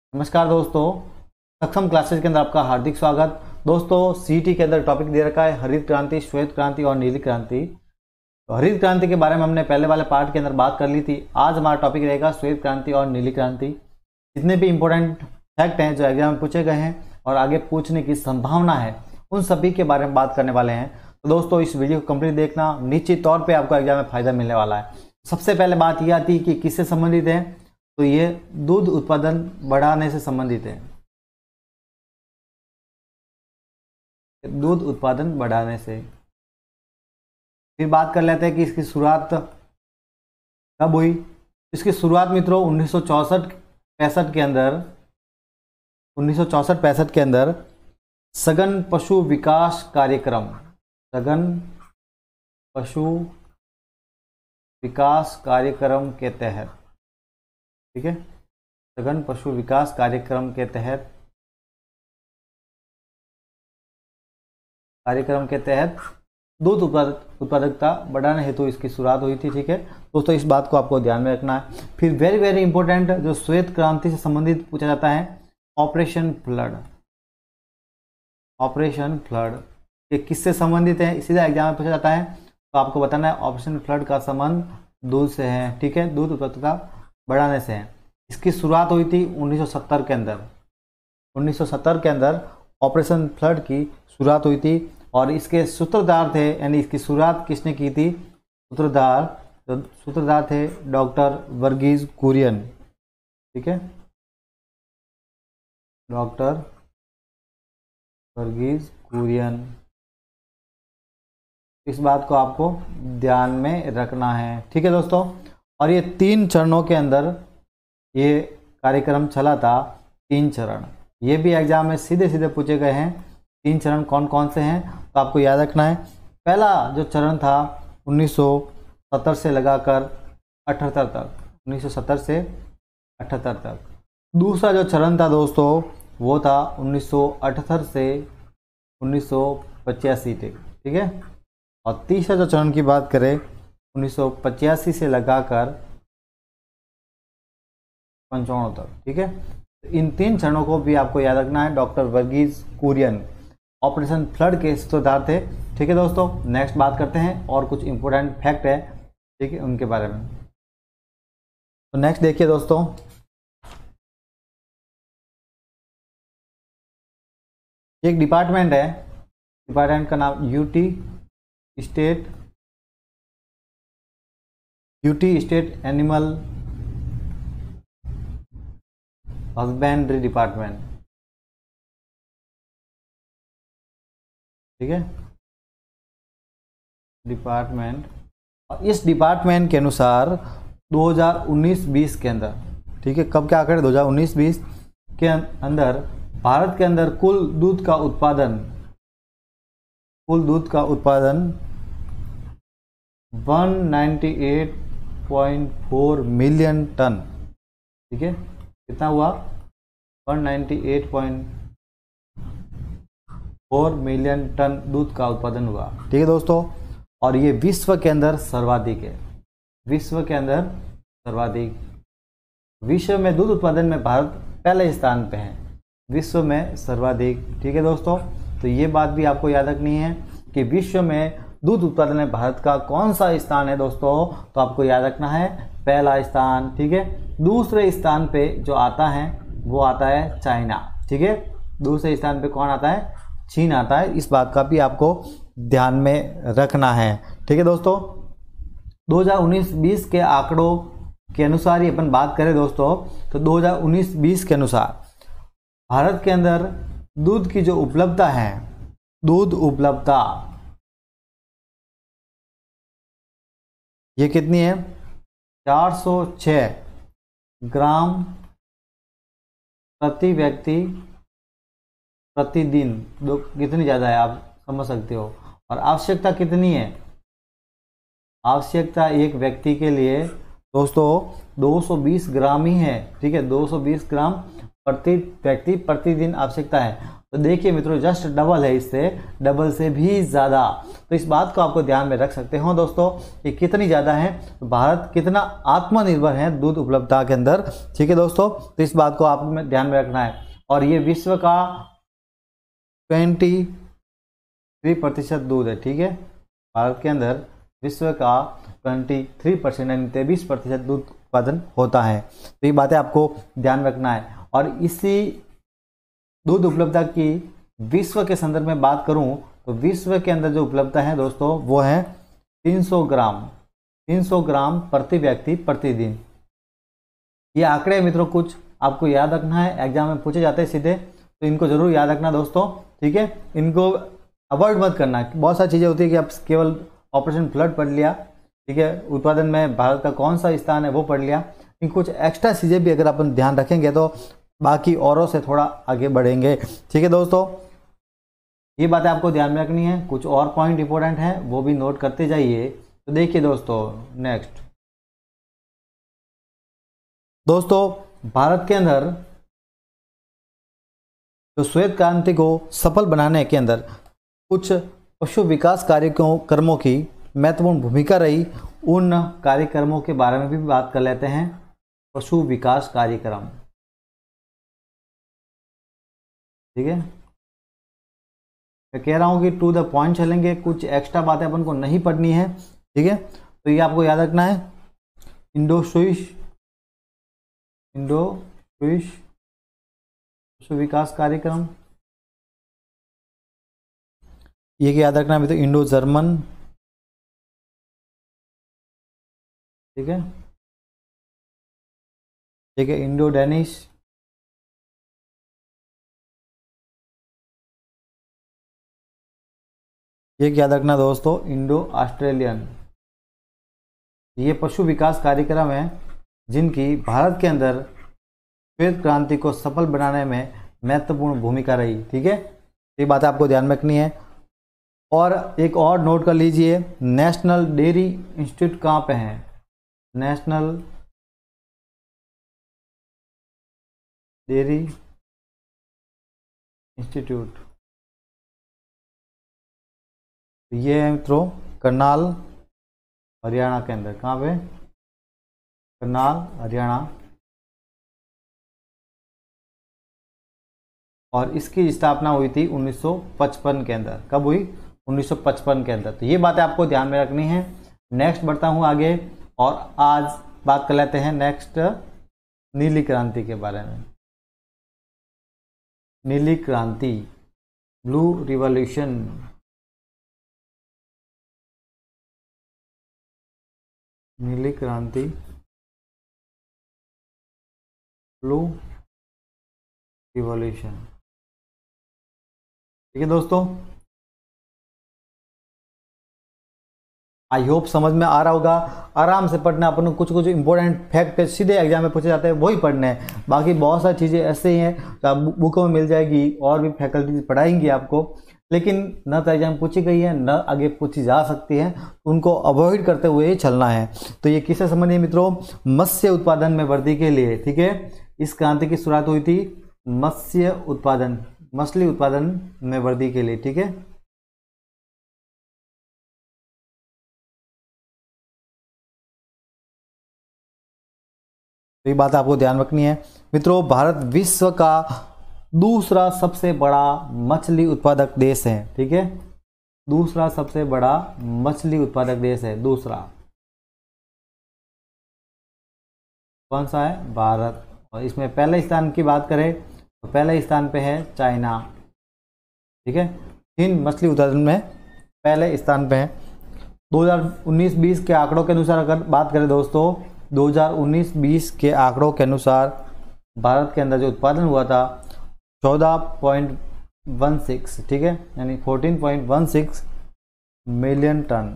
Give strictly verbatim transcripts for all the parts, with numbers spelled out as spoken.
नमस्कार दोस्तों, सक्षम क्लासेस के अंदर आपका हार्दिक स्वागत। दोस्तों, सीईटी के अंदर टॉपिक दे रखा है हरित क्रांति, श्वेत क्रांति और नीली क्रांति। तो हरित क्रांति के बारे में हमने पहले वाले पार्ट के अंदर बात कर ली थी। आज हमारा टॉपिक रहेगा श्वेत क्रांति और नीली क्रांति। जितने भी इंपॉर्टेंट फैक्ट हैं जो एग्जाम में पूछे गए हैं और आगे पूछने की संभावना है, उन सभी के बारे में बात करने वाले हैं। तो दोस्तों, इस वीडियो को कंप्लीट देखना, निश्चित तौर पर आपको एग्जाम में फायदा मिलने वाला है। सबसे पहले बात यह आती है कि किससे संबंधित है, तो ये दूध उत्पादन बढ़ाने से संबंधित है। दूध उत्पादन बढ़ाने से। फिर बात कर लेते हैं कि इसकी शुरुआत कब हुई। इसकी शुरुआत मित्रों उन्नीस सौ चौसठ पैंसठ के अंदर उन्नीस सौ चौसठ पैंसठ के अंदर सघन पशु विकास कार्यक्रम सघन पशु विकास कार्यक्रम के तहत, ठीक है, सघन पशु विकास कार्यक्रम के तहत कार्यक्रम के तहत दूध उत्पादक उत्पादकता बढ़ाने हेतु इसकी शुरुआत हुई थी। ठीक है दोस्तों, इस बात को आपको ध्यान में रखना है। फिर वेरी वेरी इंपॉर्टेंट जो श्वेत क्रांति से संबंधित पूछा जाता है, ऑपरेशन फ्लड। ऑपरेशन फ्लड ये किससे संबंधित है, सीधा एग्जाम में पूछा जाता है, तो आपको बताना है ऑपरेशन फ्लड का संबंध दूध से है। ठीक है, दूध उत्पादकता बढ़ाने से है। इसकी शुरुआत हुई थी उन्नीस सौ सत्तर के अंदर उन्नीस सौ सत्तर के अंदर ऑपरेशन फ्लड की शुरुआत हुई थी और इसके सूत्रधार थे, यानी इसकी शुरुआत किसने की थी, सूत्रधार तो सूत्रधार थे डॉक्टर वर्गीज कुरियन। ठीक है, डॉक्टर वर्गीज कुरियन। इस बात को आपको ध्यान में रखना है। ठीक है दोस्तों, और ये तीन चरणों के अंदर ये कार्यक्रम चला था। तीन चरण ये भी एग्जाम में सीधे सीधे पूछे गए हैं। तीन चरण कौन कौन से हैं, तो आपको याद रखना है। पहला जो चरण था उन्नीस सौ सत्तर से लगाकर अठहत्तर तक, उन्नीस सौ सत्तर से अठहत्तर तक। दूसरा जो चरण था दोस्तों वो था उन्नीस सौ अठहत्तर से उन्नीस सौ पचासी तक। ठीक है, और तीसरा जो चरण की बात करें उन्नीस सौ पचासी से लगाकर पंचानवे तक। ठीक है, इन तीन चरणों को भी आपको याद रखना है। Doctor Verghese Kurien operation flood के सूत्रधार थे। ठीक है दोस्तों, नेक्स्ट बात करते हैं और कुछ इंपॉर्टेंट फैक्ट है, ठीक है, उनके बारे में। तो नेक्स्ट देखिए दोस्तों, एक डिपार्टमेंट है, डिपार्टमेंट का नाम UT state UT state animal husbandry department. ठीक है, डिपार्टमेंट, और इस डिपार्टमेंट के अनुसार दो हज़ार उन्नीस बीस के अंदर, ठीक है, कब क्या करें, दो हज़ार उन्नीस बीस के अंदर भारत के अंदर कुल दूध का उत्पादन कुल दूध का उत्पादन एक सौ अट्ठानवे पॉइंट चार मिलियन टन। ठीक है, कितना हुआ, एक सौ अट्ठानवे पॉइंट चार मिलियन टन दूध का उत्पादन हुआ। ठीक है दोस्तों, और ये विश्व के अंदर सर्वाधिक है। विश्व के अंदर सर्वाधिक विश्व में दूध उत्पादन में भारत पहले स्थान पे है, विश्व में सर्वाधिक। ठीक है दोस्तों, तो ये बात भी आपको याद रखनी है कि विश्व में दूध उत्पादन में भारत का कौन सा स्थान है दोस्तों, तो आपको याद रखना है पहला स्थान। ठीक है, दूसरे स्थान पे जो आता है वो आता है चाइना। ठीक है, दूसरे स्थान पे कौन आता है, चीन आता है। इस बात का भी आपको ध्यान में रखना है। ठीक है दोस्तों, दो हज़ार उन्नीस बीस के आंकड़ों के अनुसार ही अपन बात करें दोस्तों, तो दो हज़ार उन्नीस बीस के अनुसार भारत के अंदर दूध की जो उपलब्धता है, दूध उपलब्धता ये कितनी है, चार सौ छह ग्राम प्रति व्यक्ति प्रतिदिन। दो कितनी ज़्यादा है आप समझ सकते हो। और आवश्यकता कितनी है, आवश्यकता एक व्यक्ति के लिए दोस्तों दो सौ बीस ग्राम ही है। ठीक है, दो सौ बीस ग्राम प्रति व्यक्ति प्रतिदिन आवश्यकता है। तो देखिए मित्रों जस्ट डबल है, इससे डबल से भी ज़्यादा। तो इस बात को आपको ध्यान में रख सकते हो दोस्तों कि कितनी ज़्यादा है, तो भारत कितना आत्मनिर्भर है दूध उपलब्धता के अंदर। ठीक है दोस्तों, तो इस बात को आप में ध्यान में रखना है। और ये विश्व का ट्वेंटी थ्री प्रतिशत दूध है। ठीक है, भारत के अंदर विश्व का ट्वेंटी थ्री परसेंट यानी तेईस प्रतिशत दूध उत्पादन होता है। तो ये बातें आपको ध्यान रखना है। और इसी दूध उपलब्धता की विश्व के संदर्भ में बात करूं तो विश्व के अंदर जो उपलब्धता है दोस्तों वो है तीन सौ ग्राम तीन सौ ग्राम प्रति व्यक्ति प्रतिदिन। ये आंकड़े मित्रों कुछ आपको याद रखना है, एग्जाम में पूछे जाते हैं सीधे, तो इनको जरूर याद रखना दोस्तों। ठीक है, इनको अवॉइड मत करना। बहुत सारी चीज़ें होती है कि आप केवल ऑपरेशन फ्लड पढ़ लिया, ठीक है, उत्पादन में भारत का कौन सा स्थान है वो पढ़ लिया। इन कुछ एक्स्ट्रा चीज़ें भी अगर अपन ध्यान रखेंगे तो बाकी औरों से थोड़ा आगे बढ़ेंगे। ठीक है दोस्तों, ये बातें आपको ध्यान में रखनी है। कुछ और पॉइंट इंपॉर्टेंट है वो भी नोट करते जाइए। तो देखिए दोस्तों नेक्स्ट दोस्तों भारत के अंदर तो श्वेत क्रांति को सफल बनाने के अंदर कुछ पशु विकास कार्यक्रमों की महत्वपूर्ण भूमिका रही। उन कार्यक्रमों के बारे में भी बात कर लेते हैं। पशु विकास कार्यक्रम, ठीक है, मैं कह रहा हूं कि टू द पॉइंट चलेंगे, कुछ एक्स्ट्रा बातें अपन को नहीं पढ़नी है। ठीक है, तो ये आपको याद रखना है। इंडो स्विस इंडो स्विस पशु विकास कार्यक्रम, ये क्या याद रखना है? तो इंडो जर्मन, ठीक है, ठीक है, इंडो डेनिश, ये याद रखना दोस्तों, इंडो ऑस्ट्रेलियन। ये पशु विकास कार्यक्रम है जिनकी भारत के अंदर श्वेत क्रांति को सफल बनाने में महत्वपूर्ण भूमिका रही। ठीक है, ये बात आपको ध्यान में रखनी है। और एक और नोट कर लीजिए, नेशनल डेयरी इंस्टीट्यूट कहाँ पे है? नेशनल डेयरी इंस्टीट्यूट, ये है मित्रों करनाल हरियाणा के अंदर। कहाँ पे? करनाल हरियाणा। और इसकी स्थापना हुई थी उन्नीस सौ पचपन के अंदर। कब हुई? उन्नीस सौ पचपन के अंदर। तो ये बातें आपको ध्यान में रखनी है। नेक्स्ट बढ़ता हूँ आगे और आज बात कर लेते हैं नेक्स्ट नीली क्रांति के बारे में। नीली क्रांति, ब्लू रिवॉल्यूशन। नीली क्रांति, ब्लू रिवॉल्यूशन। ठीक है दोस्तों, आई होप समझ में आ रहा होगा। आराम से पढ़ना, अपन को कुछ कुछ इंपॉर्टेंट फैक्ट सीधे एग्जाम में पूछे जाते हैं वही पढ़ने हैं। बाकी बहुत सारी चीज़ें ऐसे ही हैं तो आप बुकों में मिल जाएगी, और भी फैकल्टीज पढ़ाएंगी आपको, लेकिन न तो एग्जाम पूछी गई है न आगे पूछी जा सकती है, उनको अवॉइड करते हुए चलना है। तो ये किससे संबंधित है मित्रों? मत्स्य उत्पादन में वृद्धि के लिए। ठीक है, इस क्रांति की शुरुआत हुई थी मत्स्य उत्पादन, मछली उत्पादन में वृद्धि के लिए। ठीक है, तो ये बात आपको ध्यान रखनी है मित्रों। भारत विश्व का दूसरा सबसे बड़ा मछली उत्पादक देश है। ठीक है, दूसरा सबसे बड़ा मछली उत्पादक देश है। दूसरा कौन सा है? भारत। और इसमें पहले स्थान की बात करें तो पहले स्थान पे है चाइना। ठीक है, इन मछली उत्पादन में पहले स्थान पे है। दो हज़ार उन्नीस बीस के आंकड़ों के अनुसार अगर बात करें दोस्तों, दो हज़ार उन्नीस बीस के आंकड़ों के अनुसार भारत के अंदर जो उत्पादन हुआ था चौदह पॉइंट वन सिक्स, ठीक है, यानी चौदह point one six million ton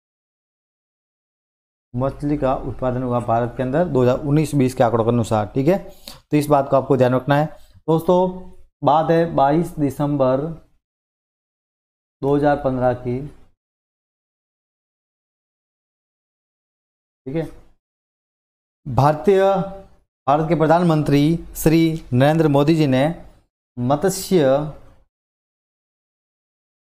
मछली का उत्पादन हुआ भारत के अंदर दो हज़ार उन्नीस बीस के आंकड़ों के अनुसार। ठीक है, तो इस बात को आपको ध्यान रखना है दोस्तों। बात है बाईस दिसंबर दो हज़ार पंद्रह की। ठीक है, भारतीय भारत के प्रधानमंत्री श्री नरेंद्र मोदी जी ने मत्स्य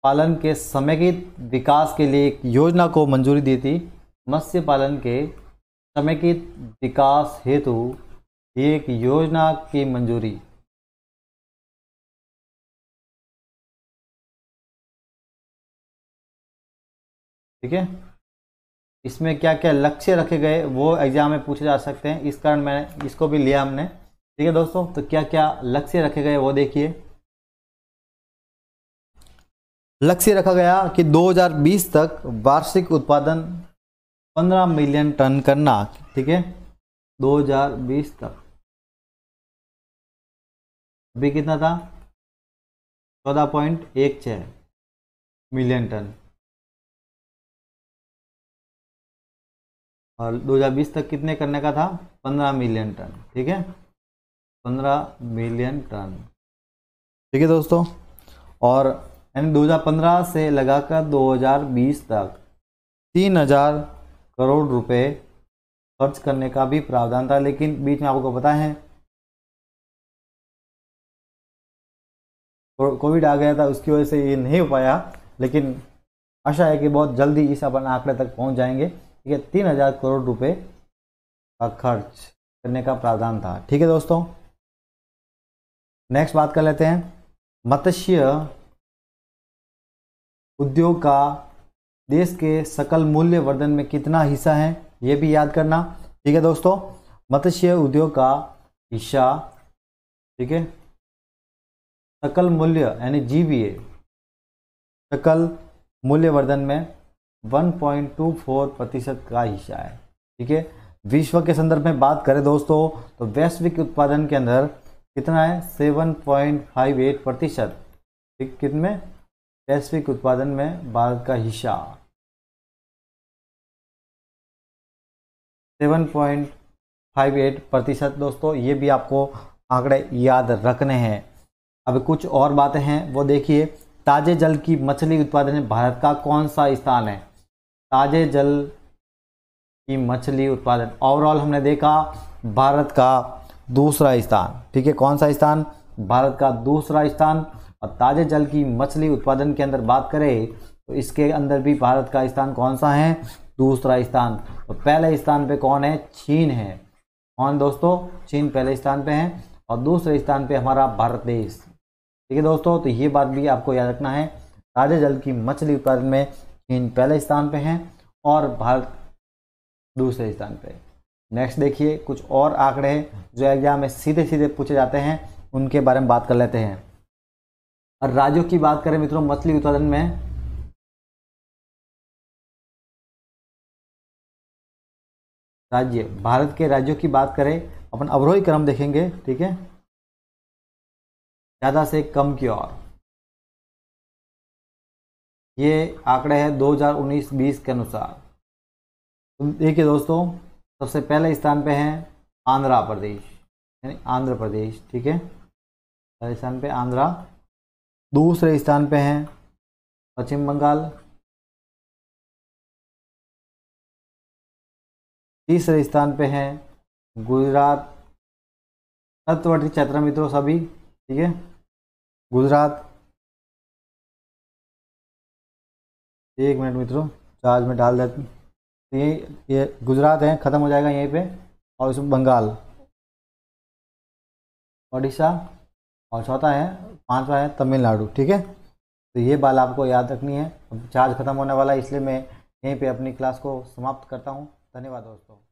पालन के समेकित विकास के लिए एक योजना को मंजूरी दी थी। मत्स्य पालन के समेकित विकास हेतु एक योजना की मंजूरी। ठीक है, इसमें क्या क्या लक्ष्य रखे गए वो एग्जाम में पूछे जा सकते हैं, इस कारण मैंने इसको भी लिया हमने। ठीक है दोस्तों, तो क्या क्या लक्ष्य रखे गए वो देखिए। लक्ष्य रखा गया कि दो हज़ार बीस तक वार्षिक उत्पादन पंद्रह मिलियन टन करना। ठीक है, दो हज़ार बीस तक अभी कितना था, चौदह पॉइंट एक छः मिलियन टन, और दो हज़ार बीस तक कितने करने का था, पंद्रह मिलियन टन। ठीक है, पंद्रह मिलियन टन। ठीक है दोस्तों, और यानी दो हज़ार पंद्रह से लगाकर दो हज़ार बीस तक तीन हज़ार करोड़ रुपए खर्च करने का भी प्रावधान था, लेकिन बीच में आपको पता है कोविड आ गया था, उसकी वजह से ये नहीं हो पाया, लेकिन आशा है कि बहुत जल्दी इस अपन आंकड़े तक पहुंच जाएंगे। ठीक है, तीन हजार करोड़ रुपए का खर्च करने का प्रावधान था। ठीक है दोस्तों, नेक्स्ट बात कर लेते हैं, मत्स्य उद्योग का देश के सकल मूल्य वर्धन में कितना हिस्सा है, ये भी याद करना। ठीक है दोस्तों, मत्स्य उद्योग का हिस्सा, ठीक है, सकल मूल्य यानी जीवीए, सकल मूल्य वर्धन में एक पॉइंट दो चार प्रतिशत का हिस्सा है। ठीक है, विश्व के संदर्भ में बात करें दोस्तों तो वैश्विक उत्पादन के अंदर कितना है, सात पॉइंट पाँच आठ प्रतिशत। ठीक, कितने वैश्विक उत्पादन में भारत का हिस्सा सात पॉइंट पाँच आठ प्रतिशत। दोस्तों ये भी आपको आंकड़े याद रखने हैं। अब कुछ और बातें हैं वो देखिए, ताजे जल की मछली उत्पादन में भारत का कौन सा स्थान है, ताजे जल की मछली उत्पादन ओवरऑल हमने देखा भारत का दूसरा स्थान। ठीक है, कौन सा स्थान, भारत का दूसरा स्थान। और ताजे जल की मछली उत्पादन के अंदर बात करें तो इसके अंदर भी भारत का स्थान कौन सा है, दूसरा स्थान। तो पहले स्थान पे कौन है, चीन है। कौन दोस्तों, चीन पहले स्थान पे है, और दूसरे स्थान पे हमारा भारत देश। ठीक है दोस्तों, तो ये बात भी आपको याद रखना है, ताजे जल की मछली उत्पादन में चीन पहले स्थान पे हैं और भारत दूसरे स्थान पे। नेक्स्ट देखिए, कुछ और आंकड़े हैं जो एग्जाम में सीधे सीधे पूछे जाते हैं, उनके बारे में बात कर लेते हैं। और राज्यों की बात करें मित्रों, मछली उत्पादन में राज्य, भारत के राज्यों की बात करें अपन अवरोही क्रम देखेंगे। ठीक है, ज्यादा से कम की ओर ये आंकड़े हैं दो हज़ार उन्नीस बीस के अनुसार। तो देखिए दोस्तों, सबसे पहले स्थान पे है आंध्र प्रदेश, यानी आंध्र प्रदेश। ठीक है, पहले स्थान पे आंध्रा, दूसरे स्थान पे हैं पश्चिम बंगाल, तीसरे स्थान पे हैं गुजरात। तत्वर्ती क्षेत्र मित्रों सभी, ठीक है, गुजरात। एक मिनट मित्रों, चार्ज में डाल देते हैं। ये ये गुजरात है, खत्म हो जाएगा यहीं पे, और इसमें बंगाल, ओडिशा, और चौथा है, पांचवा है तमिलनाडु। ठीक है, तो ये बात आपको याद रखनी है। अब चार्ज खत्म होने वाला है, इसलिए मैं यहीं पे अपनी क्लास को समाप्त करता हूँ। धन्यवाद दोस्तों।